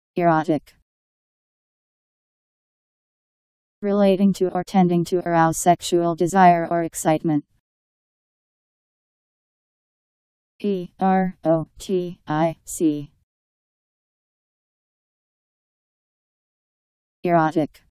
Erotic. Relating to or tending to arouse sexual desire or excitement. Erotic. Erotic.